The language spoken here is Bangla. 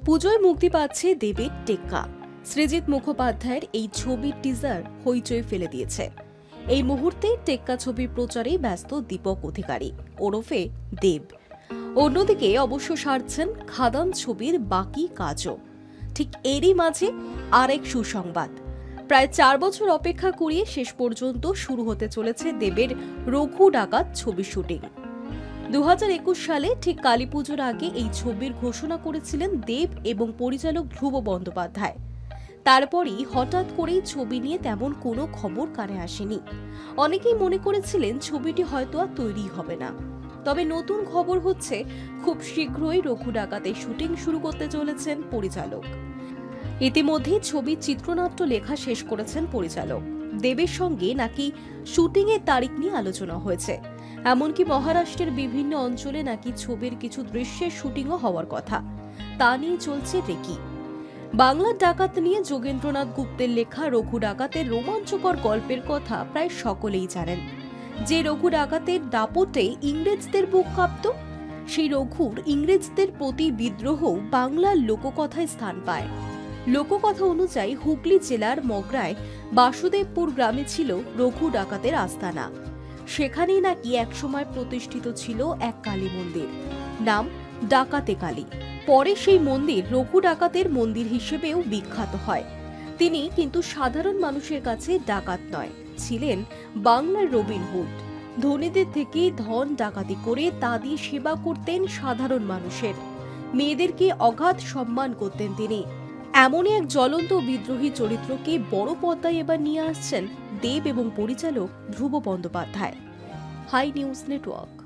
পুজোয় মুক্তি পাচ্ছে দেবের টেক্কা। সৃজিত মুখোপাধ্যায়ের এই ছবির টিজার হইচই ফেলে দিয়েছে। এই মুহূর্তে টেক্কা ছবির প্রচারে ব্যস্ত দীপক অধিকারী ওরফে দেব। অন্যদিকে অবশ্য সারছেন খাদান ছবির বাকি কাজও। ঠিক এরই মাঝে আরেক সুসংবাদ, প্রায় 4 বছর অপেক্ষা করিয়ে শেষ পর্যন্ত শুরু হতে চলেছে দেবের রঘু ডাকাত ছবির শুটিং। 2021 সালে ঠিক কালীপুজোর আগে এই ছবির ঘোষণা করেছিলেন দেব এবং পরিচালক ধ্রুব বন্দ্যোপাধ্যায়। তারপরই হঠাৎ করেই ছবি নিয়ে তেমন কোনো খবর কানে আসেনি। অনেকেই মনে করেছিলেন ছবিটি হয়তো আর তৈরি হবে না। তবে নতুন খবর হচ্ছে খুব শীঘ্রই রঘু ডাকাতের শুটিং শুরু করতে চলেছেন পরিচালক। ইতিমধ্যে ছবির চিত্রনাট্য লেখা শেষ করেছেন পরিচালক। দেবের সঙ্গে নাকি শুটিং এর তারিখ নিয়ে আলোচনা হয়েছে। এমনকি মহারাষ্ট্রের বিভিন্ন অঞ্চলে নাকি ছবির কিছু দৃশ্যের শুটিংও হওয়ার কথা। তা নিয়ে চলছে রেকি। বাংলার ডাকাত নিয়ে যোগেন্দ্রনাথ গুপ্তের লেখা রঘু ডাকাতের রোমাঞ্চকর গল্পের কথা প্রায় সকলেই জানেন। যে রঘু ডাকাতের দাপটে ইংরেজদের বুক কাঁপত, সেই রঘুর ইংরেজদের প্রতি বিদ্রোহ বাংলার লোককথায় স্থান পায়। লোককথা অনুযায়ী হুগলি জেলার মগরায় বাসুদেবপুর গ্রামে ছিল রঘু ডাকাতের আস্তানা। সেখানেই নাকি একসময় প্রতিষ্ঠিত ছিল এক কালী মন্দির, নাম ডাকাতে কালী। পরে সেই মন্দির রঘু ডাকাতের মন্দির হিসেবেও বিখ্যাত হয়। তিনি কিন্তু সাধারণ মানুষের কাছে ডাকাত নয়, ছিলেন বাংলার রবিনহুড। ধনীদের থেকে ধন ডাকাতি করে তা দিয়ে সেবা করতেন সাধারণ মানুষের। মেয়েদেরকে অগাধ সম্মান করতেন তিনি। এমনই এক জ্বলন্ত বিদ্রোহী চরিত্রকে বড় পর্দায় এবার নিয়ে আসছেন দেব এবং পরিচালক Dhruba Bandyopadhyay. Hi news network.